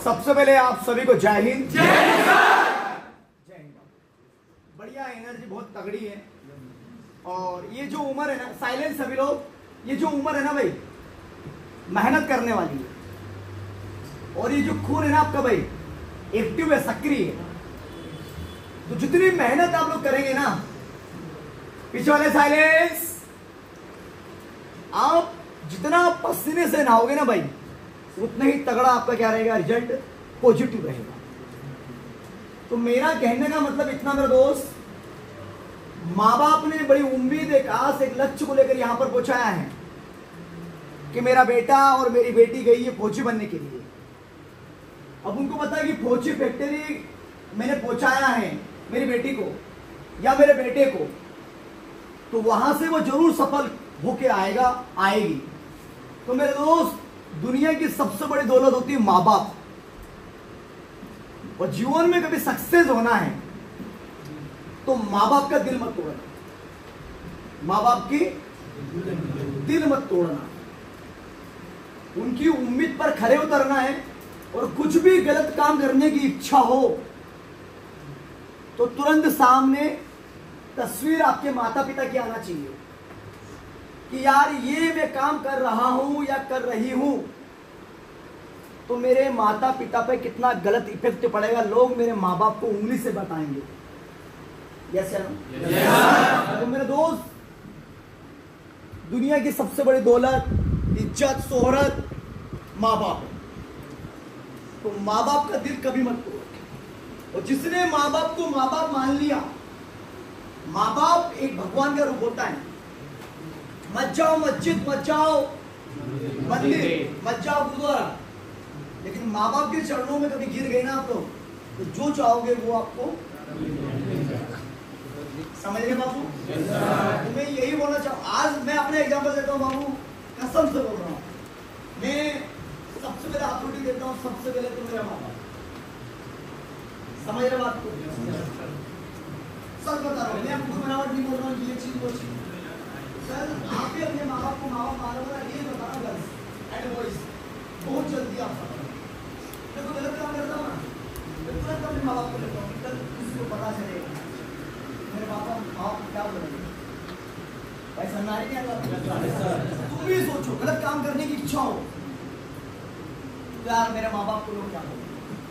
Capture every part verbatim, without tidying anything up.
सबसे पहले आप सभी को जय हिंद। जय हिंद। बढ़िया एनर्जी बहुत तगड़ी है। और ये जो उम्र है ना, साइलेंस सभी लोग, ये जो उम्र है ना भाई, मेहनत करने वाली है। और ये जो खून है ना आपका भाई, एक्टिव है, सक्रिय है। तो जितनी मेहनत आप लोग करेंगे ना, पीछे वाले साइलेंस, आप जितना पसीने से नहाओगे ना भाई, उतना ही तगड़ा आपका क्या रहेगा, रिजल्ट पॉजिटिव रहेगा। तो मेरा कहने का मतलब इतना मेरा दोस्त, माँ बाप ने बड़ी उम्मीद, एक आस, एक लक्ष्य को लेकर यहां पर पहुंचाया है कि मेरा बेटा और मेरी बेटी गई है फौजी बनने के लिए। अब उनको पता है कि फौजी फैक्ट्री मैंने पहुंचाया है मेरी बेटी को या मेरे बेटे को, तो वहां से वो जरूर सफल होके आएगा, आएगी। तो मेरे दोस्त, दुनिया की सबसे बड़ी दौलत होती है माँ बाप। और जीवन में कभी सक्सेस होना है तो माँ बाप का दिल मत तोड़ना, माँ बाप की दिल मत तोड़ना, उनकी उम्मीद पर खरे उतरना है। और कुछ भी गलत काम करने की इच्छा हो तो तुरंत सामने तस्वीर आपके माता पिता की आना चाहिए कि यार ये मैं काम कर रहा हूं या कर रही हूं तो मेरे माता पिता पे कितना गलत इफेक्ट पड़ेगा, लोग मेरे माँ बाप को उंगली से बताएंगे। यस या नो? तो मेरे दोस्त, दुनिया की सबसे बड़ी दौलत, इज्जत, शोहरत माँ बाप है। तो माँ बाप का दिल कभी मत तोड़ो। और जिसने माँ बाप को माँ बाप मान लिया, माँ बाप एक भगवान का रूप होता है। मत जाओ मस्जिद, मत जाओ मंदिर, मत जाओ गुरुद्वारा, लेकिन माँ बाप के चरणों में कभी गिर गए ना आप लोग, तो जो चाहोगे वो आपको समझ रहे बाबू। तो मैं यही बोलना चाहूँ, आज मैं अपना एग्जांपल देता हूँ बाबू, कसम से बोल रहा हूँ। मैं सबसे पहले अथॉरिटी देता हूँ, सबसे पहले तो मेरा माँ बाप। समझ रहे बात को? सच बता रहा हूँ, मैं आपको बनावट नहीं बोल रहा हूँ, ये चीज वो चीज। सर आप भी अपने माँ बाप को माँ बाप मानोगे, ये बताना गर्ल्स एंड बॉयज, बहुत जल्दी आप देखो गलत काम करता हूँ ना, मैं तुरंत अपने माँ बाप को लेता हूँ, कल किसी को पता चलेगा मेरे माँ बाप आप क्या बोलेंगे, भाई सन्नारी नहीं आता। तुम भी सोचो, गलत काम करने की इच्छा हो तो यार मेरे माँ बाप को लोग क्या बोलेंगे?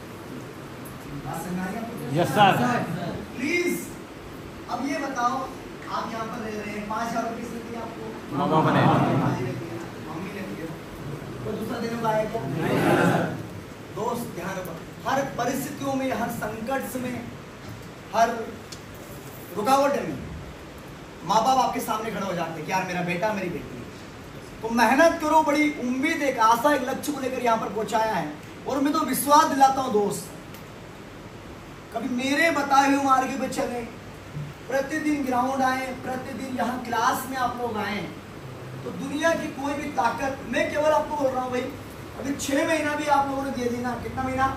Yes sir. प्लीज अब ये बताओ, आप यहाँ पर रह रहे हैं, पाँच हजार रुपये किसने दिया आपको? माँ बाप ने। मम्मी ने दिया। कोई दूसरा देने को आएगा? दोस्त ध्यान रखो, हर परिस्थितियों में, हर संकट में, हर रुकावट में माँ बाप आपके सामने खड़े हो जाते हैं कि यार मेरा बेटा, मेरी बेटी। तो मेहनत करो, बड़ी उम्मीद, एक आशा, एक लक्ष्य को लेकर यहाँ पर पहुंचाया है। और मैं तो विश्वास दिलाता हूँ दोस्त, कभी मेरे बताए हुए मार्ग पे चले, प्रतिदिन ग्राउंड आए, प्रतिदिन यहाँ क्लास में आप लोग आए, तो दुनिया की कोई भी ताकत, मैं केवल आपको बोल रहा हूँ भाई, अभी छह महीना भी आप लोगों ने दे देना, कितना महीना?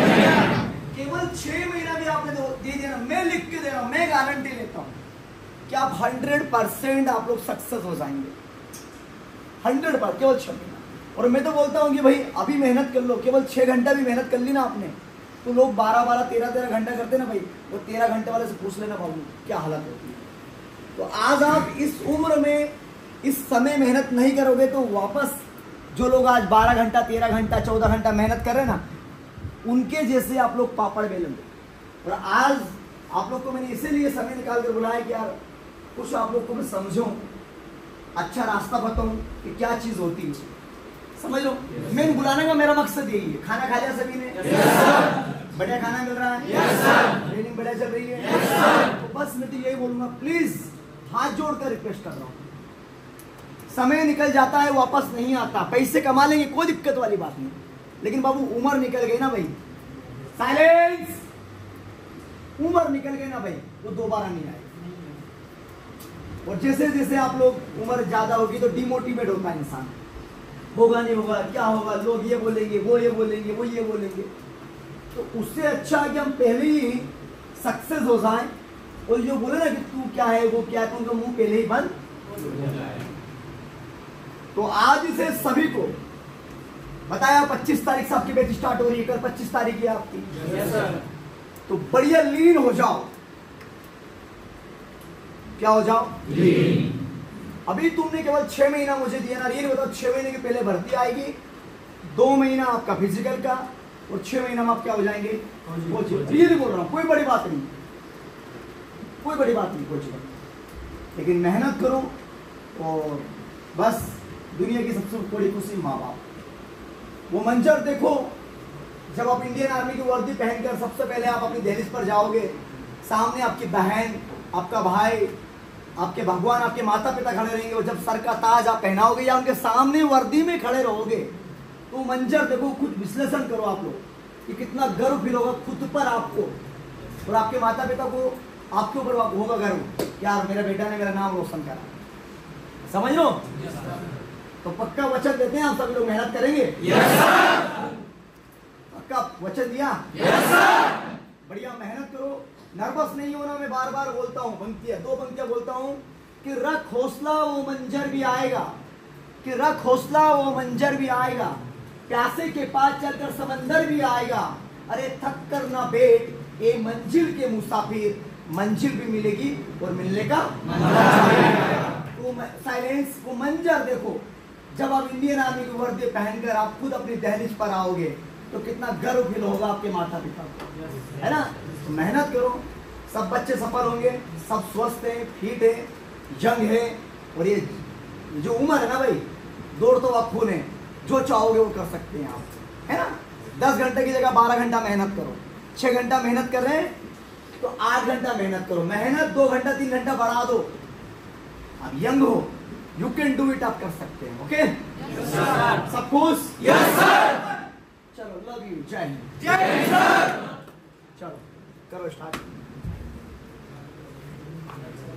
केवल छह महीना भी आपने दे देना, मैं लिख के दे रहा हूँ, मैं गारंटी लेता हूँ कि आप हंड्रेड परसेंट आप लोग सक्सेस हो जाएंगे। हंड्रेड पर केवल छह महीना। और मैं तो बोलता हूँ कि भाई अभी मेहनत कर लो, केवल छह घंटा भी मेहनत कर ली ना आपने, तो लोग बारह बारह तेरह तेरह घंटा करते ना भाई, वो तेरह घंटे वाले से पूछ लेना बाबू क्या हालत होती है। तो आज आप इस उम्र में, इस समय मेहनत नहीं करोगे तो वापस जो लोग आज बारह घंटा, तेरह घंटा, चौदह घंटा मेहनत कर रहे हैं ना, उनके जैसे आप लोग पापड़ बेलेंगे। और आज आप लोग को मैंने इसीलिए समय निकाल कर बुलाया कि यार कुछ आप लोग को मैं समझूं, अच्छा रास्ता बताऊं कि क्या चीज होती है, समझ लो। मैं बुलाने का मेरा मकसद यही है। खाना खा लिया सभी ने? yes, बढ़िया खाना मिल रहा है? yes, ट्रेनिंग बढ़िया चल रही है? yes, तो बस मैं तो यही बोलूंगा, प्लीज हाथ जोड़कर रिक्वेस्ट कर रहा हूँ, समय निकल जाता है, वापस नहीं आता। पैसे कमा लेंगे, कोई दिक्कत वाली बात नहीं, लेकिन बाबू उम्र निकल गई ना भाई, साइलेंस, उम्र निकल गई ना भाई, वो दोबारा नहीं आएगी। और जैसे जैसे आप लोग उम्र ज्यादा होगी तो डिमोटिवेट होता है इंसान, होगा नहीं होगा, क्या होगा, लोग ये बोलेंगे, वो ये बोलेंगे, वो ये बोलेंगे। तो उससे अच्छा है कि हम पहले ही सक्सेस हो जाए, और जो बोले ना कि तू क्या है, वो क्या है, तो उनका मुंह पहले ही बंद हो जाए। तो आज से सभी को बताया पच्चीस तारीख से आपकी बैच स्टार्ट हो रही है, कल पच्चीस तारीख है आपकी। Yes sir. तो बढ़िया लीन हो जाओ। क्या हो जाओ? लीन। अभी तुमने केवल छह महीना मुझे दिया ना, ये नहीं बताओ छह महीने के पहले भर्ती आएगी, दो महीना आपका फिजिकल का और छह महीना में आप क्या हो जाएंगे? ये नहीं बोल रहा हूं, कोई बड़ी बात नहीं, कोई बड़ी बात नहीं कोचिंग, लेकिन मेहनत करो और बस दुनिया की सबसे बड़ी खुशी माँ बाप। वो मंजर देखो जब आप इंडियन आर्मी की वर्दी पहनकर सबसे पहले आप अपनी दहलीज पर जाओगे, सामने आपकी बहन, आपका भाई, आपके भगवान, आपके माता पिता खड़े रहेंगे और जब सर का ताज आप पहनाओगे या उनके सामने वर्दी में खड़े रहोगे तो मंजर देखो, खुद विश्लेषण करो आप लोग कि कितना गर्व फील होगा खुद पर आपको, और आपके माता पिता को आपके ऊपर होगा गर्व, यार मेरे बेटा ने मेरा नाम रोशन करा। समझ लो? तो पक्का वचन देते हैं आप सभी लोग मेहनत करेंगे? Yes sir. पक्का वचन दिया? Yes sir. बढ़िया मेहनत करो, नर्वस नहीं होना। मैं बार बार बोलता हूँ, पंक्तियां दो पंक्तियां बोलता हूँ कि रख हौसला वो मंजर भी आएगा, कि रख हौसला वो मंजर भी आएगा, प्यासे के पास चलकर समंदर भी आएगा, अरे थक कर ना बैठ ये मंजिल के मुसाफिर, मंजिल भी मिलेगी और मिलने का तो साइलेंस। वो मंजर देखो जब आप इंडियन आर्मी की वर्दी पहनकर आप खुद अपनी दहलीज पर आओगे तो कितना गर्व फील होगा आपके माता पिता को, है ना? तो मेहनत करो, सब बच्चे सफल होंगे, सब स्वस्थ है, फिट है, यंग है, और ये जो उम्र है ना भाई, दौड़ तो आप खून है, जो चाहोगे वो कर सकते हैं आप, है ना? दस घंटे की जगह बारह घंटा मेहनत करो, छह घंटा मेहनत कर रहे हैं तो आठ घंटा मेहनत करो, मेहनत दो घंटा तीन घंटा बढ़ा दो। आप यंग हो, यू कैन डू इट, आप कर सकते हैं। ओके सब खुश? Yes sir. चलो लव यू, जय हिंद। जय हिंद सर। चलो करो स्टार्ट।